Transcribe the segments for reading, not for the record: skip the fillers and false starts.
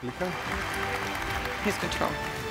Clicker? His control.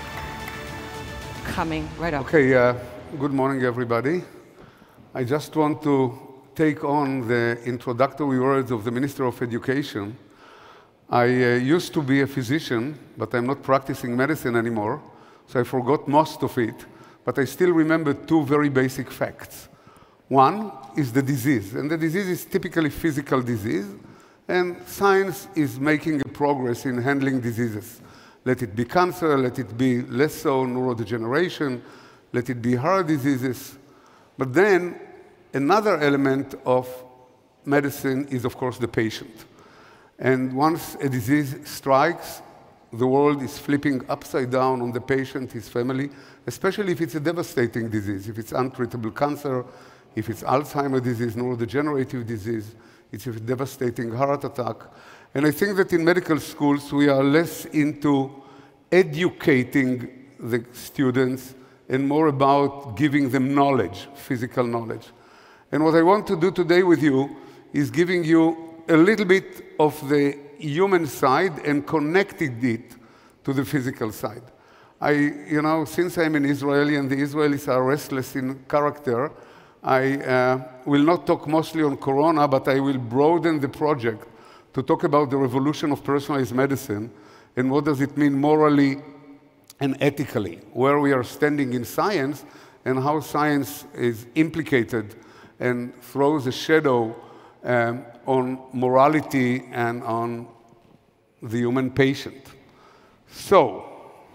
Coming right up. Okay, good morning, everybody. I just want to take on the introductory words of the Minister of Education. I used to be a physician, but I'm not practicing medicine anymore, so I forgot most of it, but I still remember two very basic facts. One is the disease, and the disease is typically physical disease, and science is making a progress in handling diseases. Let it be cancer, let it be less so neurodegeneration, let it be heart diseases. But then another element of medicine is, of course, the patient. And once a disease strikes, the world is flipping upside down on the patient, his family, especially if it's a devastating disease, if it's untreatable cancer, if it's Alzheimer's disease, neurodegenerative disease, it's a devastating heart attack. And I think that in medical schools, we are less into educating the students and more about giving them knowledge, physical knowledge. And what I want to do today with you is giving you a little bit of the human side and connecting it to the physical side. Since I'm an Israeli and the Israelis are restless in character, I will not talk mostly on Corona, but I will broaden the project to talk about the revolution of personalized medicine and what does it mean morally and ethically, where we are standing in science and how science is implicated and throws a shadow on morality and on the human patient. So,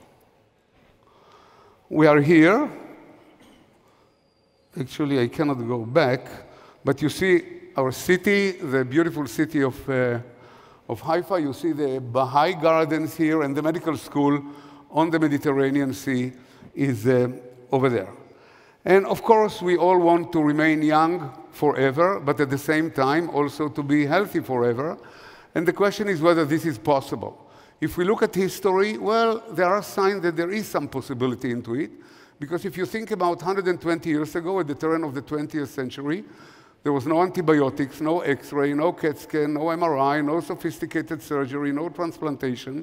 we are here. Actually, I cannot go back, but you see our city, the beautiful city of Haifa. You see the Baha'i gardens here, and the medical school on the Mediterranean Sea is over there. And of course, we all want to remain young forever, but at the same time, also to be healthy forever. And the question is whether this is possible. If we look at history, well, there are signs that there is some possibility into it. Because if you think about 120 years ago, at the turn of the 20th century, there was no antibiotics, no X-ray, no CAT scan, no MRI, no sophisticated surgery, no transplantation.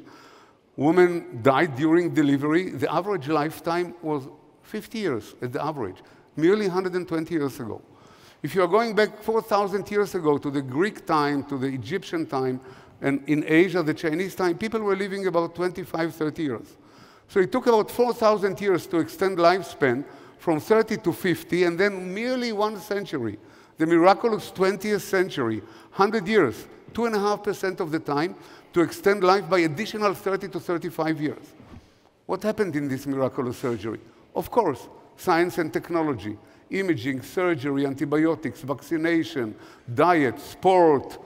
Women died during delivery. The average lifetime was 50 years at the average, merely 120 years ago. If you are going back 4,000 years ago to the Greek time, to the Egyptian time, and in Asia, the Chinese time, people were living about 25, 30 years. So it took about 4,000 years to extend lifespan from 30 to 50, and then merely 1 century, the miraculous 20th century, 100 years, 2.5% of the time, to extend life by additional 30 to 35 years. What happened in this miraculous surgery? Of course, science and technology, imaging, surgery, antibiotics, vaccination, diet, sport,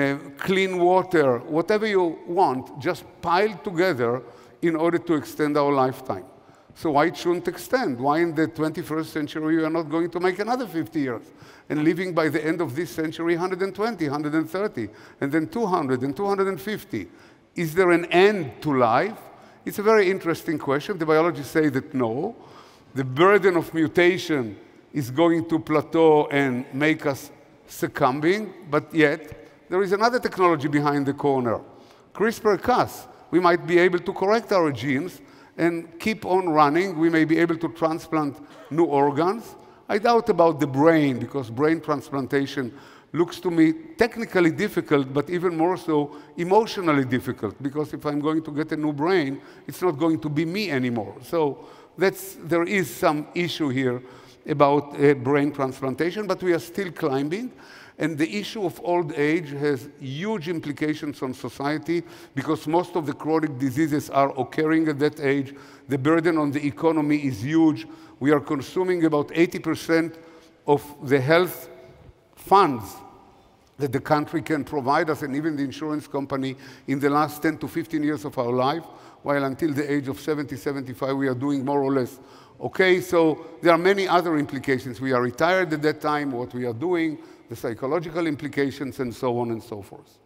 clean water, whatever you want, just piled together in order to extend our lifetime. So why it shouldn't extend? Why in the 21st century we are not going to make another 50 years? And living by the end of this century 120, 130, and then 200 and 250. Is there an end to life? It's a very interesting question. The biologists say that no. The burden of mutation is going to plateau and make us succumbing, but yet there is another technology behind the corner. CRISPR-Cas. We might be able to correct our genes and keep on running. We may be able to transplant new organs. I doubt about the brain, because brain transplantation looks to me technically difficult, but even more so emotionally difficult, because if I'm going to get a new brain, it's not going to be me anymore. So there is some issue here about brain transplantation, but we are still climbing. And the issue of old age has huge implications on society because most of the chronic diseases are occurring at that age. The burden on the economy is huge. We are consuming about 80% of the health funds that the country can provide us, and even the insurance company, in the last 10 to 15 years of our life, while until the age of 70, 75, we are doing more or less okay. So there are many other implications. We are retired at that time, what we are doing, the psychological implications, and so on and so forth.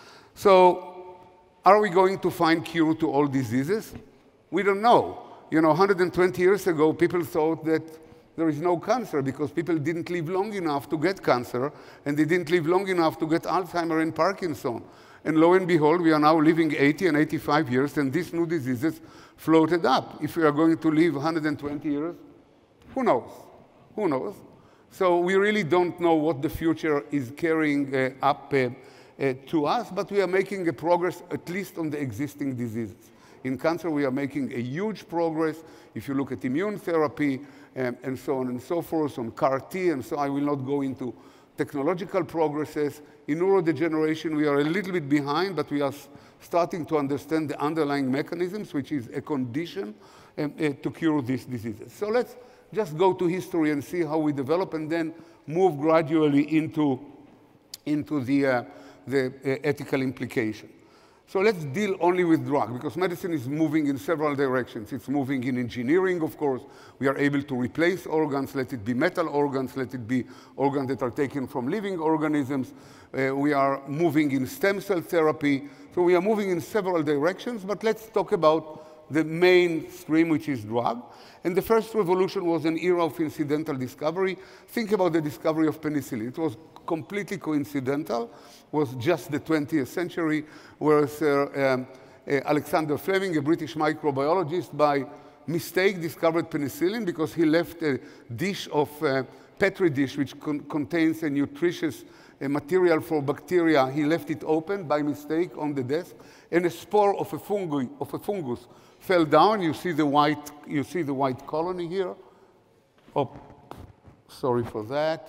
So are we going to find cure to all diseases? We don't know. 120 years ago, people thought that there is no cancer because people didn't live long enough to get cancer, and they didn't live long enough to get Alzheimer's and Parkinson. And lo and behold, we are now living 80 and 85 years, and these new diseases floated up. If we are going to live 120 years, who knows? Who knows? So we really don't know what the future is carrying up to us, but we are making a progress at least on the existing diseases. In cancer, we are making a huge progress. If you look at immune therapy and so on and so forth, on CAR-T, and so I will not go into technological progresses. In neurodegeneration, we are a little bit behind, but we are starting to understand the underlying mechanisms, which is a condition to cure these diseases. So let's just go to history and see how we develop, and then move gradually into the ethical implication. So let's deal only with drug, because medicine is moving in several directions. It's moving in engineering, of course. We are able to replace organs, let it be metal organs, let it be organs that are taken from living organisms. We are moving in stem cell therapy. So we are moving in several directions, but let's talk about the mainstream, which is drug. And the first revolution was an era of incidental discovery. Think about the discovery of penicillin. It was completely coincidental, was just the 20th century, where Sir Alexander Fleming, a British microbiologist, by mistake discovered penicillin because he left a dish of Petri dish which contains a nutritious material for bacteria. He left it open by mistake on the desk, and a spore of a fungus fell down. You see the white colony here. Oh, sorry for that.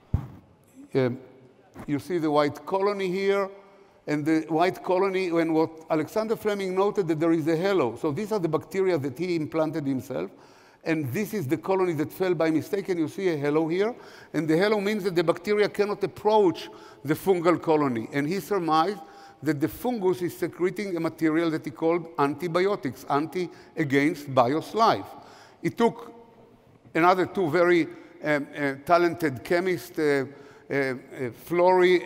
You see the white colony here, and the white colony, when what Alexander Fleming noted that there is a halo. So these are the bacteria that he implanted himself, and this is the colony that fell by mistake, and you see a halo here. And the halo means that the bacteria cannot approach the fungal colony. And he surmised that the fungus is secreting a material that he called antibiotics, anti against bios life. It took another two very talented chemists, Florey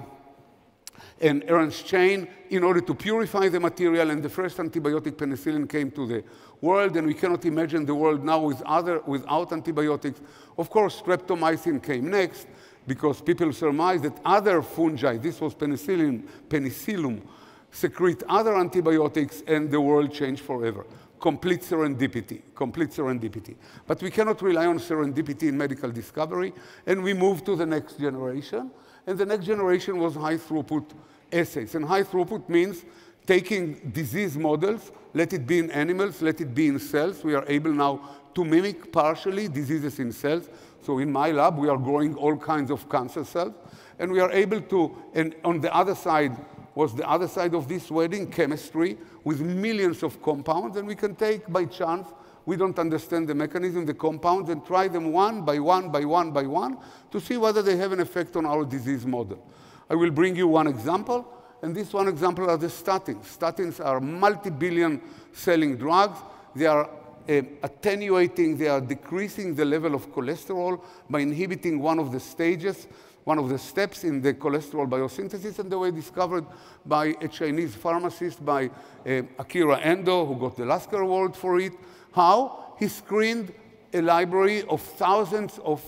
and Ernst Chain, in order to purify the material, and the first antibiotic, penicillin, came to the world, and we cannot imagine the world now without antibiotics. Of course, streptomycin came next, because people surmised that other fungi, this was penicillium, secrete other antibiotics, and the world changed forever. Complete serendipity, complete serendipity. But we cannot rely on serendipity in medical discovery, and we move to the next generation. And the next generation was high-throughput assays. And high-throughput means taking disease models, let it be in animals, let it be in cells. We are able now to mimic partially diseases in cells. So in my lab, we are growing all kinds of cancer cells. And we are able to, and on the other side, was the other side of this wedding, chemistry, with millions of compounds, and we can take by chance, we don't understand the mechanism, the compounds, and try them one by one by one by one to see whether they have an effect on our disease model. I will bring you one example, and this one example are the statins. Statins are multi-billion selling drugs. They are attenuating, they are decreasing the level of cholesterol by inhibiting one of the stages, one of the steps in the cholesterol biosynthesis, and they were discovered by a Chinese pharmacist, by Akira Endo, who got the Lasker Award for it. How? He screened a library of thousands of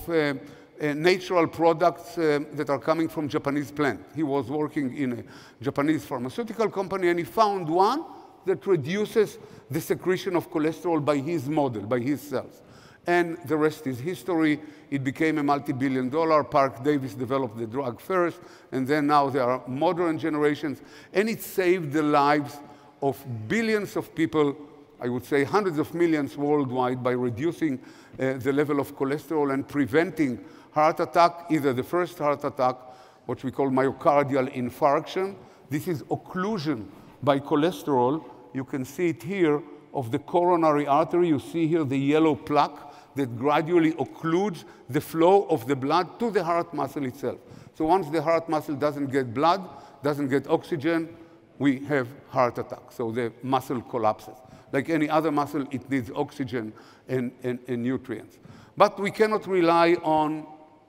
natural products that are coming from Japanese plants. He was working in a Japanese pharmaceutical company, and he found one that reduces the secretion of cholesterol by his model, by his cells. And the rest is history. It became a multi-billion-dollar. Park Davis developed the drug first, and then now there are modern generations. And it saved the lives of billions of people, I would say hundreds of millions worldwide, by reducing the level of cholesterol and preventing heart attack, either the first heart attack, what we call myocardial infarction. This is occlusion by cholesterol. You can see it here of the coronary artery. You see here the yellow plaque that gradually occludes the flow of the blood to the heart muscle itself. So once the heart muscle doesn't get blood, doesn't get oxygen, we have heart attack. So the muscle collapses. Like any other muscle, it needs oxygen and nutrients. But we cannot rely on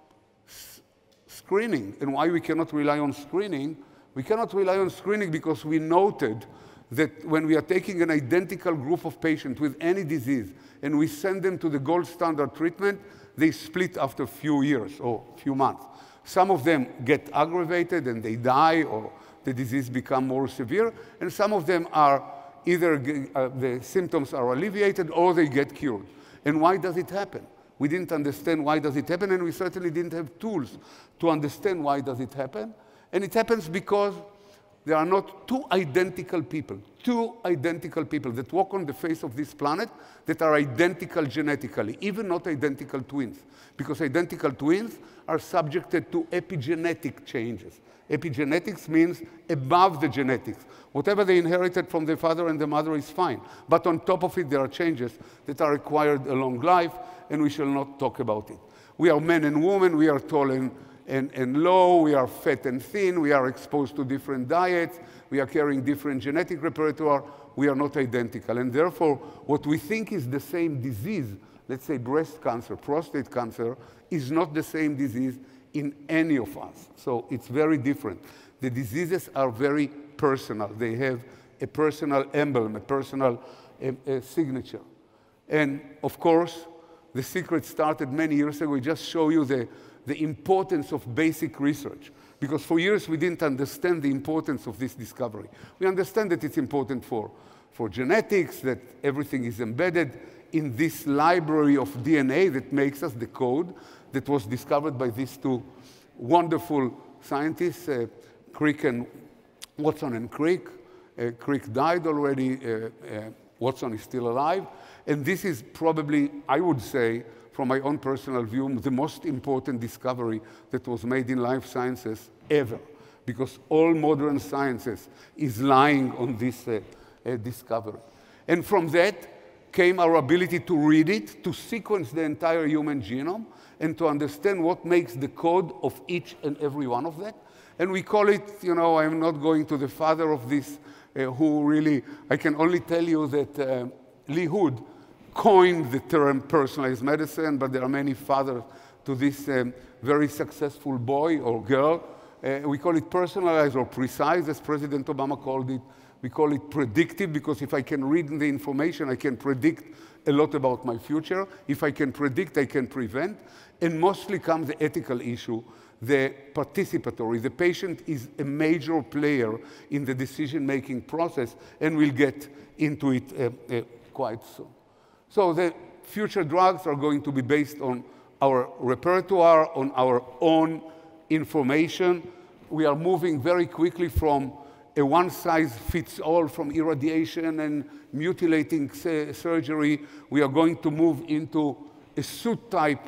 screening. And why we cannot rely on screening? We cannot rely on screening because we noted that when we are taking an identical group of patients with any disease and we send them to the gold standard treatment, they split after a few years or few months. Some of them get aggravated and they die, or the disease becomes more severe, and some of them are either the symptoms are alleviated or they get cured. And why does it happen? We didn't understand why does it happen, and we certainly didn't have tools to understand why does it happen. And it happens because there are not two identical people that walk on the face of this planet that are identical genetically, even not identical twins, because identical twins are subjected to epigenetic changes. Epigenetics means above the genetics. Whatever they inherited from their father and their mother is fine. But on top of it, there are changes that are required along life, and we shall not talk about it. We are men and women. We are tall and low. We are fat and thin. We are exposed to different diets. We are carrying different genetic repertoire. We are not identical. And therefore, what we think is the same disease, let's say breast cancer, prostate cancer, is not the same disease in any of us. So it's very different. The diseases are very personal. They have a personal emblem, a personal signature. And of course, the secret started many years ago. We just show you the importance of basic research. Because for years, we didn't understand the importance of this discovery. We understand that it's important for genetics, that everything is embedded in this library of DNA that makes us the code that was discovered by these two wonderful scientists, Crick and Watson and Crick. Crick died already. Watson is still alive. And this is probably, I would say, from my own personal view, the most important discovery that was made in life sciences ever, because all modern sciences is lying on this discovery. And from that came our ability to read it, to sequence the entire human genome, and to understand what makes the code of each and every one of that. And we call it, you know, I'm not going to the father of this, who really, I can only tell you that Lee Hood coined the term personalized medicine, but there are many fathers to this very successful boy or girl. We call it personalized or precise, as President Obama called it. We call it predictive, because if I can read the information, I can predict a lot about my future. If I can predict, I can prevent. And mostly comes the ethical issue, the participatory. The patient is a major player in the decision-making process, and we'll get into it quite soon. So the future drugs are going to be based on our repertoire, on our own information. We are moving very quickly from a one-size-fits-all, from irradiation and mutilating surgery. We are going to move into a suit type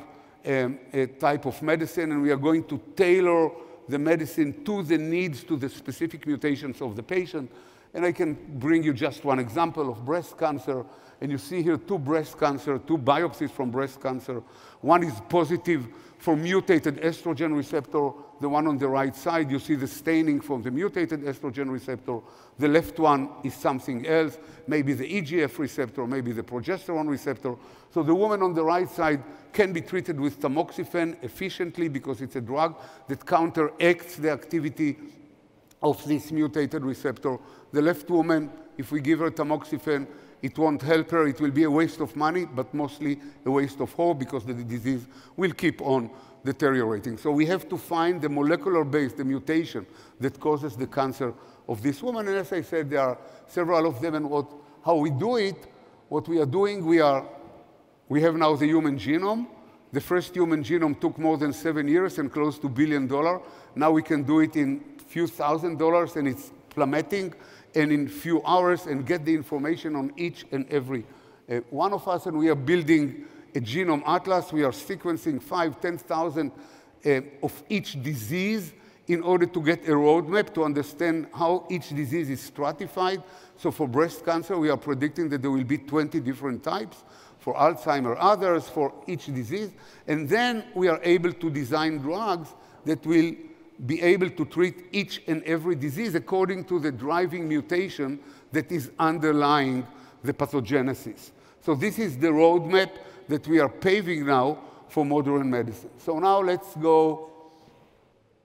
of medicine, and we are going to tailor the medicine to the needs, to the specific mutations of the patient. And I can bring you just one example of breast cancer. And you see here two biopsies from breast cancer. One is positive for mutated estrogen receptor. The one on the right side, you see the staining from the mutated estrogen receptor. The left one is something else, maybe the EGF receptor, maybe the progesterone receptor. So the woman on the right side can be treated with tamoxifen efficiently because it's a drug that counteracts the activity of this mutated receptor. The left woman, if we give her tamoxifen, it won't help her. It will be a waste of money, but mostly a waste of hope, because the disease will keep on deteriorating. So we have to find the molecular base, the mutation that causes the cancer of this woman. And as I said, there are several of them. And how we do it, what we are doing, we have now the human genome. The first human genome took more than 7 years and close to $1 billion. Now we can do it in a few $1,000s, and it's plummeting, and in few hours, and get the information on each and every one of us. And we are building a genome atlas. We are sequencing 5,000, 10,000 of each disease in order to get a roadmap to understand how each disease is stratified. So for breast cancer, we are predicting that there will be 20 different types. For Alzheimer, others, for each disease. And then we are able to design drugs that will be able to treat each and every disease according to the driving mutation that is underlying the pathogenesis. So this is the roadmap that we are paving now for modern medicine. So now let's go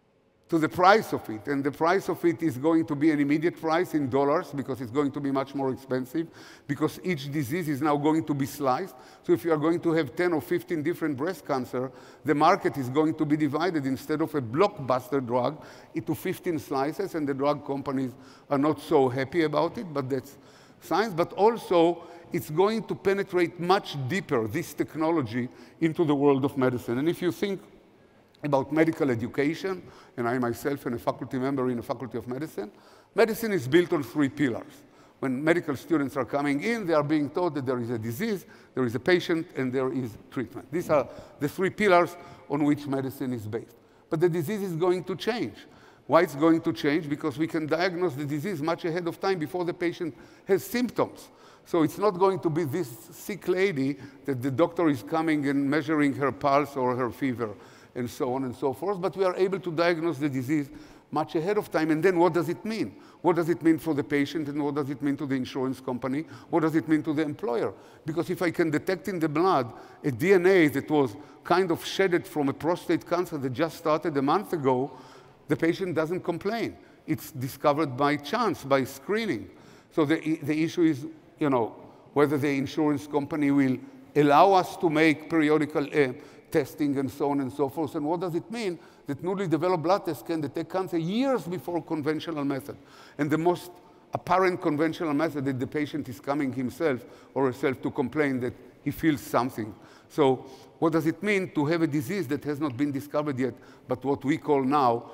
to the price of it. And the price of it is going to be an immediate price in dollars because it's going to be much more expensive because each disease is now going to be sliced. So if you are going to have 10 or 15 different breast cancer, the market is going to be divided instead of a blockbuster drug into 15 slices, and the drug companies are not so happy about it, but that's science. But also, it's going to penetrate much deeper, this technology, into the world of medicine. And if you think about medical education, and I myself am a faculty member in the Faculty of Medicine, medicine is built on 3 pillars. When medical students are coming in, they are being taught that there is a disease, there is a patient, and there is treatment. These are the 3 pillars on which medicine is based. But the disease is going to change. Why it's going to change? Because we can diagnose the disease much ahead of time before the patient has symptoms. So it's not going to be this sick lady that the doctor is coming and measuring her pulse or her fever, and so on and so forth, but we are able to diagnose the disease much ahead of time. And then what does it mean? What does it mean for the patient, and what does it mean to the insurance company? What does it mean to the employer? Because if I can detect in the blood a DNA that was kind of shedded from a prostate cancer that just started a month ago, the patient doesn't complain. It's discovered by chance, by screening. So the issue is, whether the insurance company will allow us to make periodical testing and so on and so forth. And what does it mean? That newly developed blood tests can detect cancer years before conventional method. And the most apparent conventional method that the patient is coming himself or herself to complain that he feels something. So what does it mean to have a disease that has not been discovered yet, but what we call now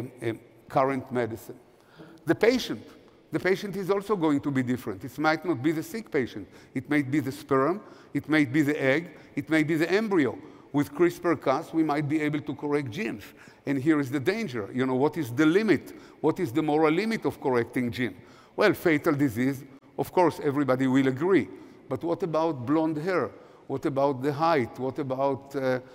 current medicine? The patient is also going to be different. It might not be the sick patient. It might be the sperm. It might be the egg. It may be the embryo. With CRISPR-Cas, we might be able to correct genes. And here is the danger. What is the limit? What is the moral limit of correcting gene? Well, fatal disease, of course, everybody will agree. But what about blonde hair? What about the height? What about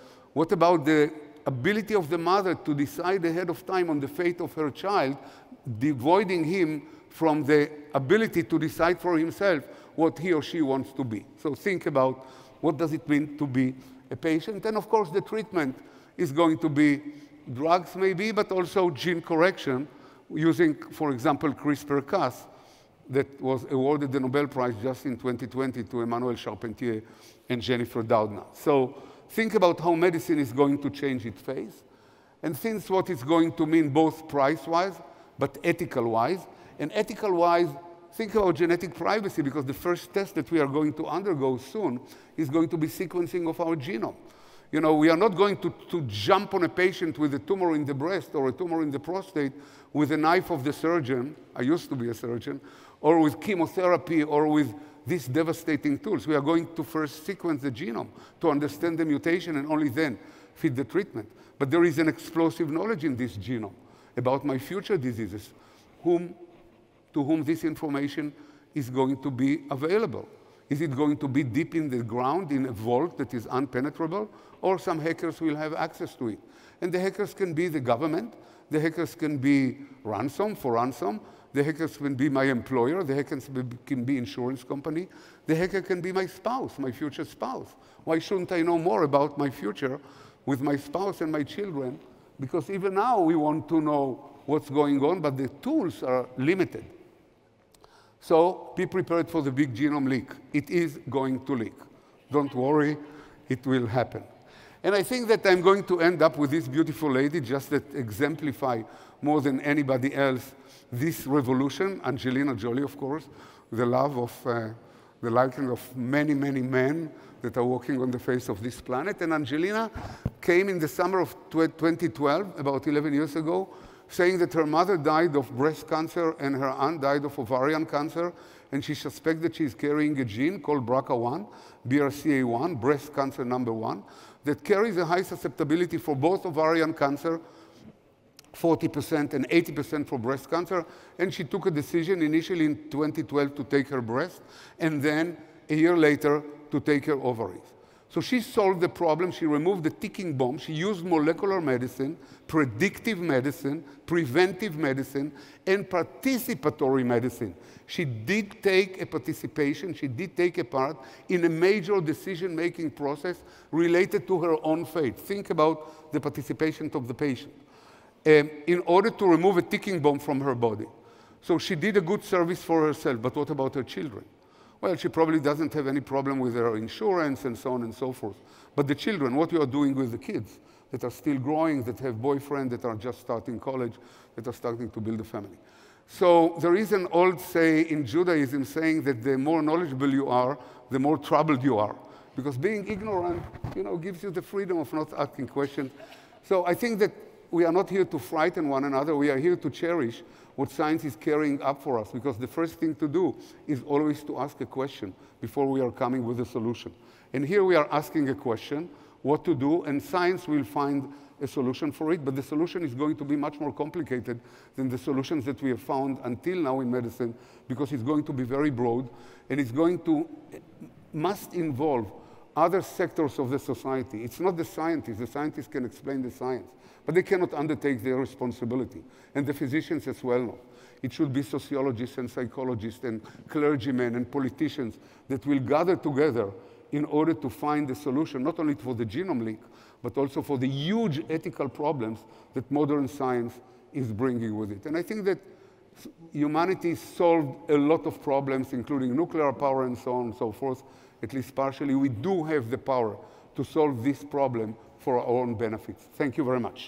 the ability of the mother to decide ahead of time on the fate of her child, devoiding him from the ability to decide for himself what he or she wants to be? So think about what does it mean to be a patient. And of course, the treatment is going to be drugs maybe, but also gene correction using, for example, CRISPR-Cas that was awarded the Nobel Prize just in 2020 to Emmanuel Charpentier and Jennifer Doudna. So think about how medicine is going to change its face. And since what it's going to mean both price-wise, but ethical-wise. And ethical-wise, think about genetic privacy, because the first test that we are going to undergo soon is going to be sequencing of our genome. We are not going to jump on a patient with a tumor in the breast or a tumor in the prostate with a knife of the surgeon. I used to be a surgeon, or with chemotherapy, or with these devastating tools. We are going to first sequence the genome to understand the mutation and only then fit the treatment. But there is an explosive knowledge in this genome about my future diseases, to whom this information is going to be available. Is it going to be deep in the ground in a vault that is unpenetrable, or some hackers will have access to it? And the hackers can be the government, the hackers can be ransom, the hackers can be my employer, the hackers can be insurance company, the hacker can be my spouse, my future spouse. Why shouldn't I know more about my future with my spouse and my children? Because even now we want to know what's going on, but the tools are limited. So be prepared for the big genome leak. It is going to leak. Don't worry, it will happen. And I think that I'm going to end up with this beautiful lady, just that exemplify more than anybody else this revolution. Angelina Jolie, of course, the love of, the liking of many, many men that are walking on the face of this planet. And Angelina came in the summer of 2012, about 11 years ago, saying that her mother died of breast cancer and her aunt died of ovarian cancer, and she suspects that she's carrying a gene called BRCA1, BRCA1, breast cancer number 1, that carries a high susceptibility for both ovarian cancer, 40% and 80% for breast cancer. And she took a decision initially in 2012 to take her breast, and then a year later to take her ovaries. So she solved the problem. She removed the ticking bomb. She used molecular medicine, predictive medicine, preventive medicine, and participatory medicine. She did take a participation. She did take a part in a major decision-making process related to her own fate. Think about the participation of the patient. in order to remove a ticking bomb from her body. So she did a good service for herself, but what about her children? Well, she probably doesn't have any problem with her insurance and so on and so forth. But the children, what you are doing with the kids that are still growing, that have boyfriends, that are just starting college, that are starting to build a family. So there is an old say in Judaism saying that the more knowledgeable you are, the more troubled you are. Because being ignorant, gives you the freedom of not asking questions. So I think that we are not here to frighten one another. We are here to cherish what science is carrying up for us. Because the first thing to do is always to ask a question before we are coming with a solution. And here we are asking a question, what to do, and science will find a solution for it. But the solution is going to be much more complicated than the solutions that we have found until now in medicine, because it's going to be very broad, and it's going to must involve other sectors of the society. It's not the scientists. The scientists can explain the science, but they cannot undertake their responsibility. And the physicians as well know. It should be sociologists and psychologists and clergymen and politicians that will gather together in order to find a solution, not only for the genome leak, but also for the huge ethical problems that modern science is bringing with it. And I think that humanity solved a lot of problems, including nuclear power and so on and so forth, at least partially. We do have the power to solve this problem for our own benefits. Thank you very much.